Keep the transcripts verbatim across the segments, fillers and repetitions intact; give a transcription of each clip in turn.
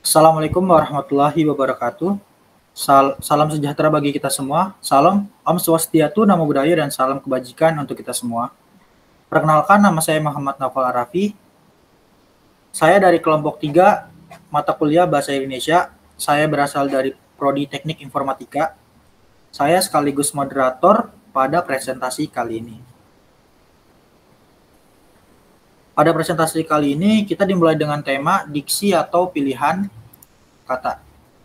Assalamualaikum warahmatullahi wabarakatuh. Sal- salam sejahtera bagi kita semua. Salam, Om Swastiatu, Namo Buddhaya, dan salam kebajikan untuk kita semua. Perkenalkan, nama saya Muhammad Naufal Arafi. Saya dari kelompok tiga mata kuliah Bahasa Indonesia. Saya berasal dari Prodi Teknik Informatika. Saya sekaligus moderator pada presentasi kali ini. Pada presentasi kali ini, kita dimulai dengan tema diksi atau pilihan kata.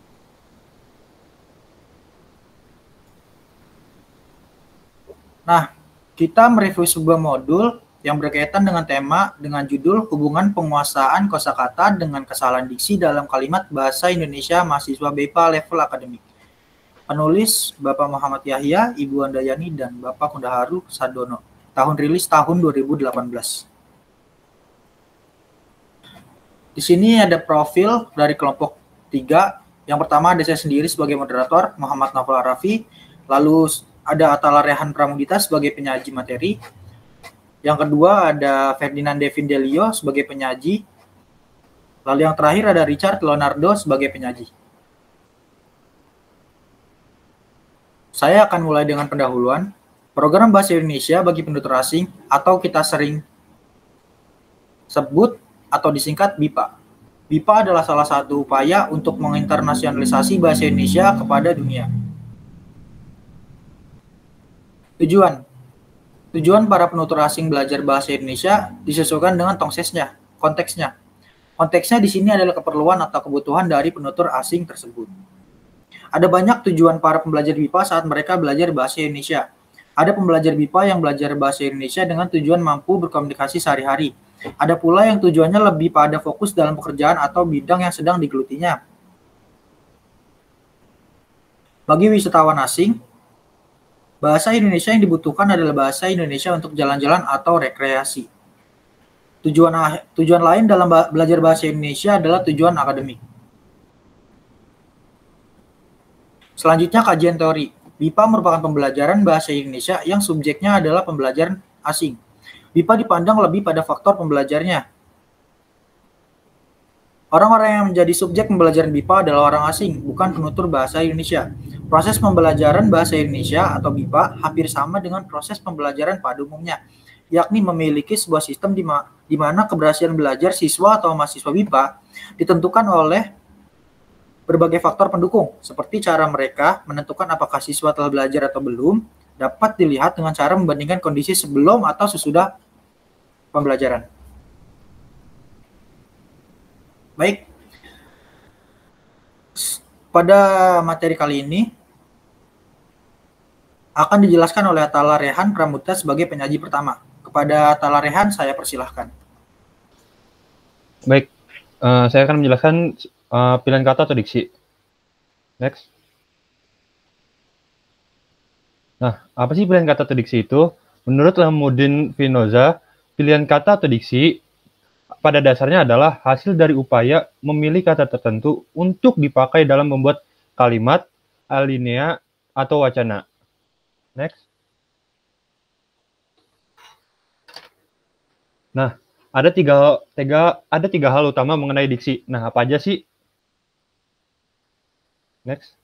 Nah, kita mereview sebuah modul yang berkaitan dengan tema dengan judul Hubungan Penguasaan Kosakata dengan Kesalahan Diksi dalam Kalimat Bahasa Indonesia Mahasiswa B I P A Level Akademik. Penulis Bapak Muhammad Yahya, Ibu Andayani, dan Bapak Kundaharu Sadono. Tahun rilis tahun dua ribu delapan belas. Di sini ada profil dari kelompok tiga. Yang pertama ada saya sendiri sebagai moderator, Muhammad Naufal Arafi. Lalu ada Atala Rehan Pramudita sebagai penyaji materi. Yang kedua ada Ferdinand Devin Delio sebagai penyaji. Lalu yang terakhir ada Richard Leonardo sebagai penyaji. Saya akan mulai dengan pendahuluan. Program Bahasa Indonesia bagi penutur asing atau kita sering sebut atau disingkat B I P A. B I P A adalah salah satu upaya untuk menginternasionalisasi bahasa Indonesia kepada dunia. Tujuan Tujuan para penutur asing belajar bahasa Indonesia disesuaikan dengan tongsesnya, konteksnya. Konteksnya di sini adalah keperluan atau kebutuhan dari penutur asing tersebut. Ada banyak tujuan para pembelajar B I P A saat mereka belajar bahasa Indonesia. Ada pembelajar B I P A yang belajar bahasa Indonesia dengan tujuan mampu berkomunikasi sehari-hari. Ada pula yang tujuannya lebih pada fokus dalam pekerjaan atau bidang yang sedang digelutinya. Bagi wisatawan asing, bahasa Indonesia yang dibutuhkan adalah bahasa Indonesia untuk jalan-jalan atau rekreasi. Tujuan, tujuan lain dalam belajar bahasa Indonesia adalah tujuan akademik. Selanjutnya kajian teori. B I P A merupakan pembelajaran bahasa Indonesia yang subjeknya adalah pembelajaran asing. B I P A dipandang lebih pada faktor pembelajarnya. Orang-orang yang menjadi subjek pembelajaran B I P A adalah orang asing, bukan penutur bahasa Indonesia. Proses pembelajaran bahasa Indonesia atau B I P A hampir sama dengan proses pembelajaran pada umumnya, yakni memiliki sebuah sistem di, ma di mana keberhasilan belajar siswa atau mahasiswa B I P A ditentukan oleh berbagai faktor pendukung, seperti cara mereka menentukan apakah siswa telah belajar atau belum, dapat dilihat dengan cara membandingkan kondisi sebelum atau sesudah pembelajaran. Baik, pada materi kali ini akan dijelaskan oleh Atala Rehan Pramudita sebagai penyaji pertama. Kepada Atala Rehan, saya persilahkan. Baik, uh, saya akan menjelaskan uh, pilihan kata atau diksi. Next. Nah, apa sih pilihan kata atau diksi itu? Menurut Lamuddin Finoza, pilihan kata atau diksi pada dasarnya adalah hasil dari upaya memilih kata tertentu untuk dipakai dalam membuat kalimat, alinea, atau wacana. Next. Nah, ada tiga, tiga, ada tiga hal utama mengenai diksi. Nah, apa aja sih? Next.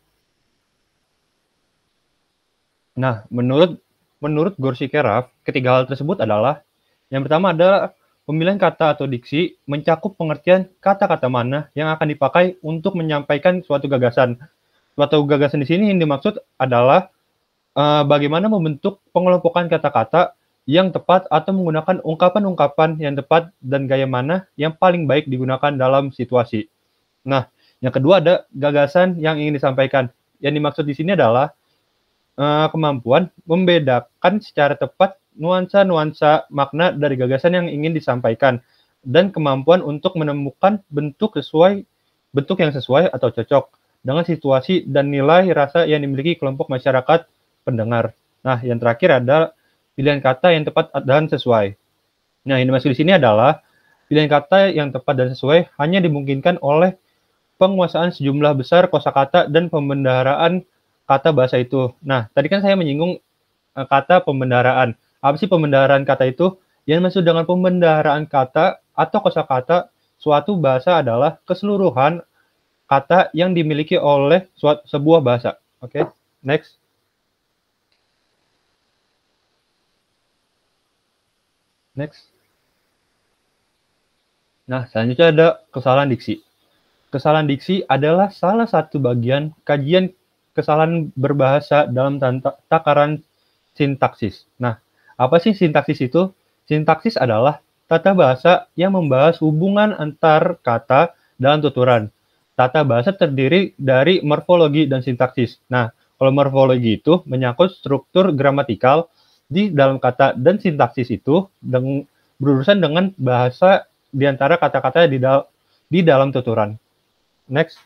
Nah, menurut menurut Gorsikeraf, ketiga hal tersebut adalah yang pertama adalah pemilihan kata atau diksi mencakup pengertian kata-kata mana yang akan dipakai untuk menyampaikan suatu gagasan. Suatu gagasan di sini yang dimaksud adalah uh, bagaimana membentuk pengelompokan kata-kata yang tepat atau menggunakan ungkapan-ungkapan yang tepat dan gaya mana yang paling baik digunakan dalam situasi. Nah, yang kedua ada gagasan yang ingin disampaikan. Yang dimaksud di sini adalah uh, kemampuan membedakan secara tepat nuansa-nuansa makna dari gagasan yang ingin disampaikan dan kemampuan untuk menemukan bentuk sesuai bentuk yang sesuai atau cocok dengan situasi dan nilai rasa yang dimiliki kelompok masyarakat pendengar. Nah, yang terakhir ada pilihan kata yang tepat dan sesuai. Nah, yang dimaksud di sini adalah pilihan kata yang tepat dan sesuai hanya dimungkinkan oleh penguasaan sejumlah besar kosakata dan pembendaharaan kata bahasa itu. Nah, tadi kan saya menyinggung uh, kata pembendaharaan. Apa sih pembendaharaan kata itu? Yang dimaksud dengan pembendaharaan kata atau kosakata suatu bahasa adalah keseluruhan kata yang dimiliki oleh suatu, sebuah bahasa. Oke, okay? Next. Next. Nah, selanjutnya ada kesalahan diksi. Kesalahan diksi adalah salah satu bagian kajian kesalahan berbahasa dalam takaran sintaksis. Nah, apa sih sintaksis itu? Sintaksis adalah tata bahasa yang membahas hubungan antar kata dalam tuturan. Tata bahasa terdiri dari morfologi dan sintaksis. Nah, kalau morfologi itu menyangkut struktur gramatikal di dalam kata, dan sintaksis itu dengan, berurusan dengan bahasa di antara kata-kata di, dal di dalam tuturan. Next.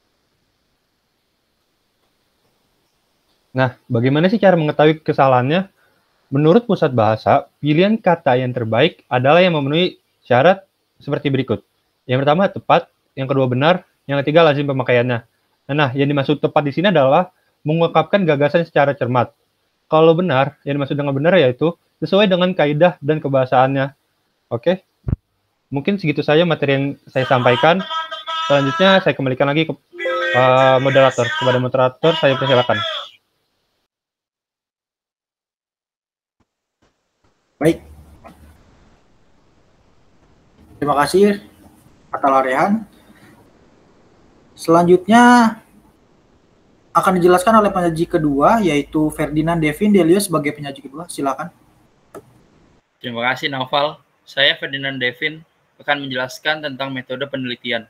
Nah, bagaimana sih cara mengetahui kesalahannya? Menurut Pusat Bahasa, pilihan kata yang terbaik adalah yang memenuhi syarat seperti berikut. Yang pertama, tepat. Yang kedua, benar. Yang ketiga, lazim pemakaiannya. Nah, yang dimaksud tepat di sini adalah mengungkapkan gagasan secara cermat. Kalau benar, yang dimaksud dengan benar yaitu sesuai dengan kaidah dan kebahasaannya. Oke? Mungkin segitu saja materi yang saya sampaikan. Selanjutnya, saya kembalikan lagi ke uh, moderator. Kepada moderator, saya persilakan. Baik. Terima kasih, Kata Larehan. Selanjutnya akan dijelaskan oleh penyaji kedua, yaitu Ferdinand Devin Delio sebagai penyaji kedua. Silakan. Terima kasih, Naufal. Saya Ferdinand Devin akan menjelaskan tentang metode penelitian.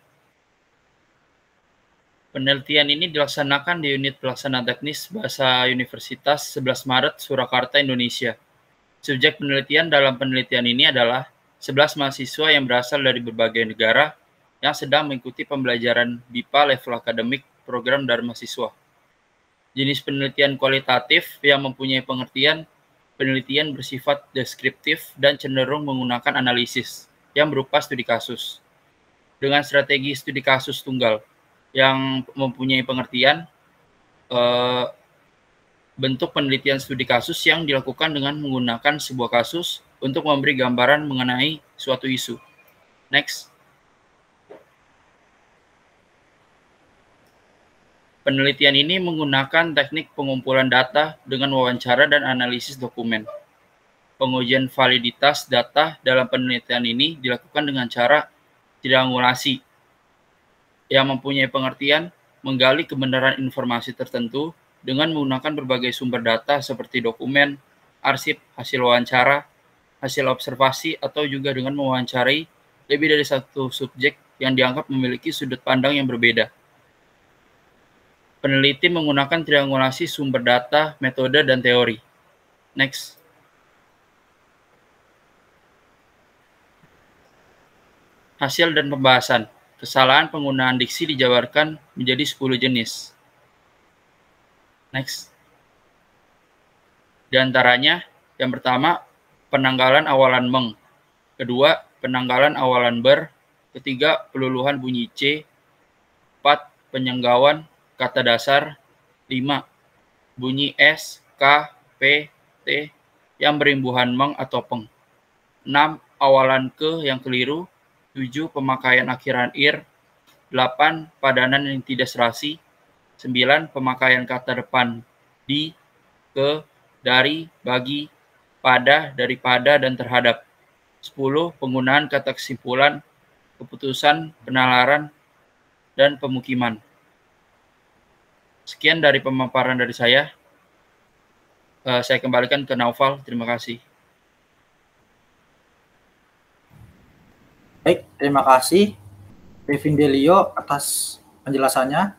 Penelitian ini dilaksanakan di unit pelaksana teknis Bahasa Universitas sebelas Maret, Surakarta, Indonesia. Subjek penelitian dalam penelitian ini adalah sebelas mahasiswa yang berasal dari berbagai negara yang sedang mengikuti pembelajaran B I P A level akademik program Dharma Siswa. Jenis penelitian kualitatif yang mempunyai pengertian penelitian bersifat deskriptif dan cenderung menggunakan analisis yang berupa studi kasus. Dengan strategi studi kasus tunggal yang mempunyai pengertian eh, bentuk penelitian studi kasus yang dilakukan dengan menggunakan sebuah kasus untuk memberi gambaran mengenai suatu isu. Next. Penelitian ini menggunakan teknik pengumpulan data dengan wawancara dan analisis dokumen. Pengujian validitas data dalam penelitian ini dilakukan dengan cara triangulasi yang mempunyai pengertian menggali kebenaran informasi tertentu dengan menggunakan berbagai sumber data seperti dokumen, arsip, hasil wawancara, hasil observasi, atau juga dengan mewawancarai lebih dari satu subjek yang dianggap memiliki sudut pandang yang berbeda. Peneliti menggunakan triangulasi sumber data, metode, dan teori. Next. Hasil dan pembahasan. Kesalahan penggunaan diksi dijabarkan menjadi sepuluh jenis. Next. Di antaranya, yang pertama, penanggalan awalan meng. Kedua, penanggalan awalan ber. Ketiga, peluluhan bunyi C. Empat, penyenggauan kata dasar. Lima, bunyi S, K, P, T yang berimbuhan meng atau peng. Enam, awalan ke yang keliru. Tujuh, pemakaian akhiran ir. Delapan, padanan yang tidak serasi. Sembilan, pemakaian kata depan di, ke, dari, bagi, pada, daripada, dan terhadap. Sepuluh, penggunaan kata kesimpulan, keputusan, penalaran, dan pemukiman. Sekian dari pemaparan dari saya. Uh, saya kembalikan ke Naufal. Terima kasih. Baik, terima kasih Devin Delio atas penjelasannya.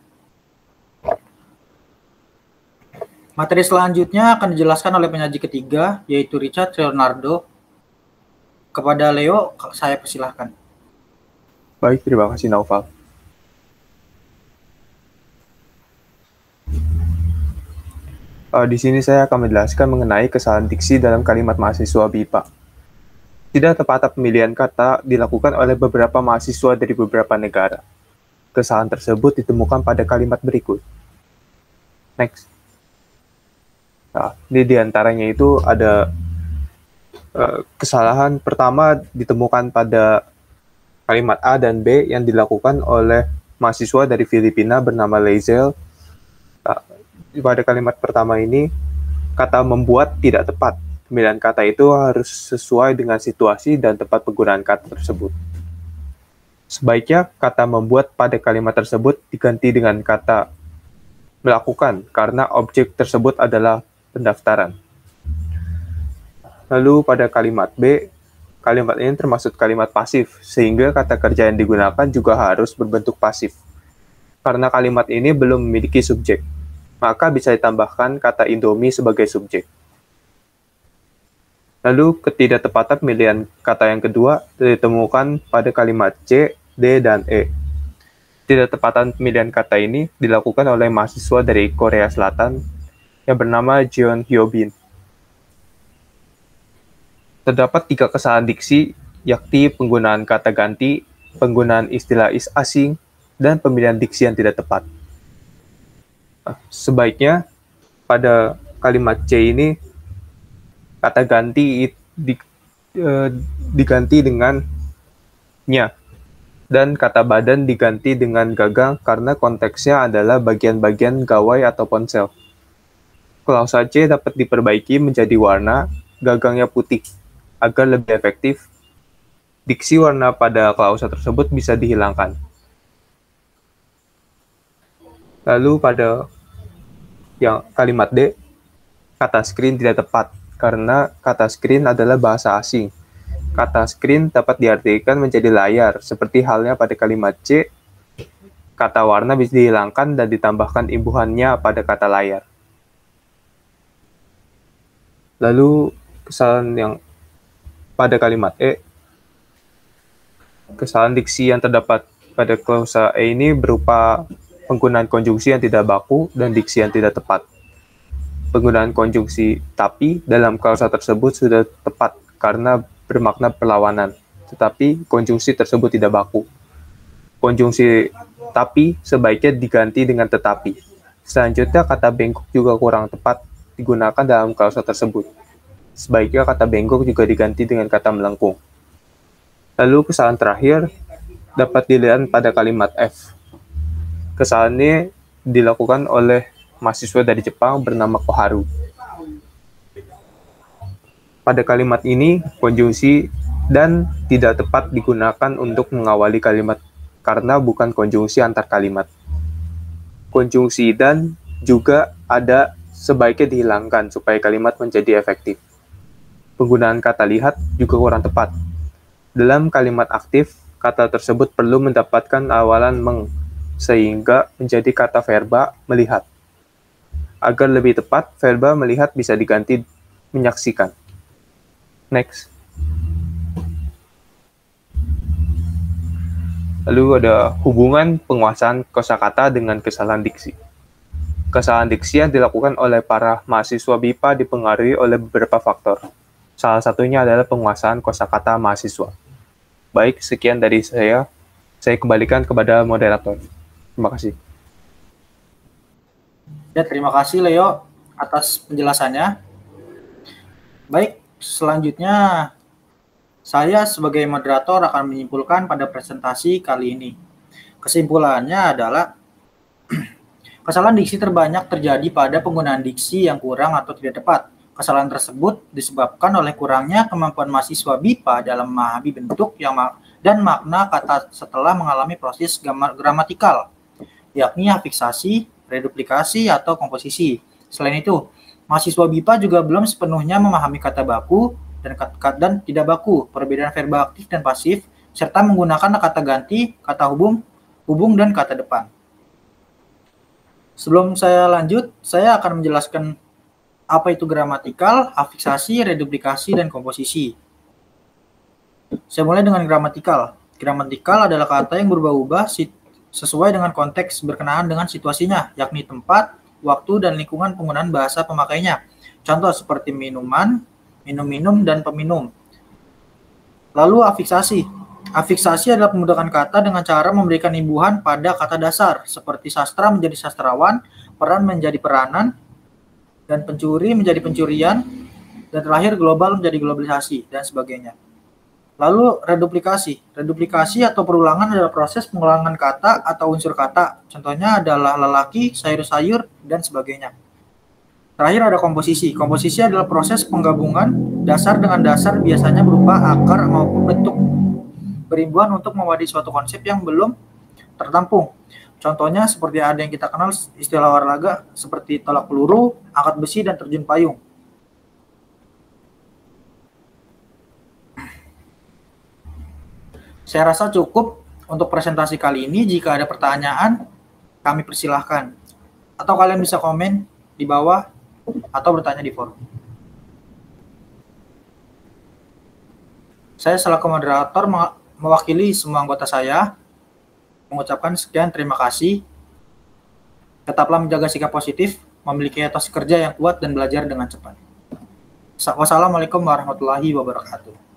Materi selanjutnya akan dijelaskan oleh penyaji ketiga, yaitu Richard Leonardo. Kepada Leo, saya persilahkan. Baik, terima kasih Naufal. Uh, di sini saya akan menjelaskan mengenai kesalahan diksi dalam kalimat mahasiswa B I P A. Tidak tepatnya pemilihan kata dilakukan oleh beberapa mahasiswa dari beberapa negara. Kesalahan tersebut ditemukan pada kalimat berikut. Next. Nah, ini diantaranya itu ada uh, kesalahan pertama ditemukan pada kalimat A dan B yang dilakukan oleh mahasiswa dari Filipina bernama Lazel. Nah, pada kalimat pertama ini, kata membuat tidak tepat. Pemilihan kata itu harus sesuai dengan situasi dan tempat penggunaan kata tersebut. Sebaiknya kata membuat pada kalimat tersebut diganti dengan kata melakukan karena objek tersebut adalah pendaftaran. Lalu pada kalimat B, kalimat ini termasuk kalimat pasif, sehingga kata kerja yang digunakan juga harus berbentuk pasif. Karena kalimat ini belum memiliki subjek, maka bisa ditambahkan kata Indomie sebagai subjek. Lalu ketidaktepatan pemilihan kata yang kedua ditemukan pada kalimat C, D, dan E. Ketidaktepatan pemilihan kata ini dilakukan oleh mahasiswa dari Korea Selatan yang bernama Jeon Hyobin. Terdapat tiga kesalahan diksi, yakni penggunaan kata ganti, penggunaan istilah is asing, dan pemilihan diksi yang tidak tepat. Sebaiknya pada kalimat C ini kata ganti di, eh, diganti dengan nya dan kata badan diganti dengan gagang karena konteksnya adalah bagian-bagian gawai atau ponsel. Klausa C dapat diperbaiki menjadi warna gagangnya putih agar lebih efektif. Diksi warna pada klausa tersebut bisa dihilangkan. Lalu pada yang kalimat D, kata screen tidak tepat karena kata screen adalah bahasa asing. Kata screen dapat diartikan menjadi layar, seperti halnya pada kalimat C, kata warna bisa dihilangkan dan ditambahkan imbuhannya pada kata layar. Lalu kesalahan yang pada kalimat E, kesalahan diksi yang terdapat pada klausa E ini berupa penggunaan konjungsi yang tidak baku dan diksi yang tidak tepat. Penggunaan konjungsi tapi dalam klausa tersebut sudah tepat karena bermakna perlawanan, tetapi konjungsi tersebut tidak baku. Konjungsi tapi sebaiknya diganti dengan tetapi. Selanjutnya kata bengkok juga kurang tepat digunakan dalam klausa tersebut. Sebaiknya kata bengkok juga diganti dengan kata melengkung. Lalu kesalahan terakhir dapat dilihat pada kalimat F. Kesalahan ini dilakukan oleh mahasiswa dari Jepang bernama Koharu. Pada kalimat ini, konjungsi dan tidak tepat digunakan untuk mengawali kalimat karena bukan konjungsi antar kalimat. Konjungsi dan juga ada sebaiknya dihilangkan supaya kalimat menjadi efektif. Penggunaan kata lihat juga kurang tepat. Dalam kalimat aktif, kata tersebut perlu mendapatkan awalan meng, sehingga menjadi kata verba melihat. Agar lebih tepat, verba melihat bisa diganti menyaksikan. Next. Lalu ada hubungan penguasaan kosakata dengan kesalahan diksi. Kesalahan diksi yang dilakukan oleh para mahasiswa B I P A dipengaruhi oleh beberapa faktor. Salah satunya adalah penguasaan kosakata mahasiswa. Baik, sekian dari saya. Saya kembalikan kepada moderator. Terima kasih. Ya, terima kasih Leo atas penjelasannya. Baik, selanjutnya saya sebagai moderator akan menyimpulkan pada presentasi kali ini. Kesimpulannya adalah kesalahan diksi terbanyak terjadi pada penggunaan diksi yang kurang atau tidak tepat. Kesalahan tersebut disebabkan oleh kurangnya kemampuan mahasiswa B I P A dalam memahami bentuk yang ma- dan makna kata setelah mengalami proses gramatikal, yakni afiksasi, reduplikasi, atau komposisi. Selain itu, mahasiswa B I P A juga belum sepenuhnya memahami kata baku dan kata dan tidak baku, perbedaan verba aktif dan pasif, serta menggunakan kata ganti, kata hubung, hubung, dan kata depan. Sebelum saya lanjut, saya akan menjelaskan apa itu gramatikal, afiksasi, reduplikasi, dan komposisi. Saya mulai dengan gramatikal. Gramatikal adalah kata yang berubah-ubah sesuai dengan konteks berkenaan dengan situasinya, yakni tempat, waktu, dan lingkungan penggunaan bahasa pemakainya. Contoh seperti minuman, minum-minum, dan peminum. Lalu afiksasi. Afiksasi adalah pembentukan kata dengan cara memberikan imbuhan pada kata dasar, seperti sastra menjadi sastrawan, peran menjadi peranan, dan pencuri menjadi pencurian, dan terakhir global menjadi globalisasi, dan sebagainya. Lalu reduplikasi. Reduplikasi atau perulangan adalah proses pengulangan kata atau unsur kata. Contohnya adalah lelaki, sayur-sayur, dan sebagainya. Terakhir ada komposisi. Komposisi adalah proses penggabungan dasar dengan dasar biasanya berupa akar maupun bentuk berimbauan untuk mewadahi suatu konsep yang belum tertampung. Contohnya seperti ada yang kita kenal istilah olahraga seperti tolak peluru, angkat besi, dan terjun payung. Saya rasa cukup untuk presentasi kali ini. Jika ada pertanyaan, kami persilahkan. Atau kalian bisa komen di bawah atau bertanya di forum. Saya selaku moderator mewakili semua anggota saya mengucapkan sekian terima kasih. Tetaplah menjaga sikap positif, memiliki etos kerja yang kuat, dan belajar dengan cepat. Wassalamualaikum warahmatullahi wabarakatuh.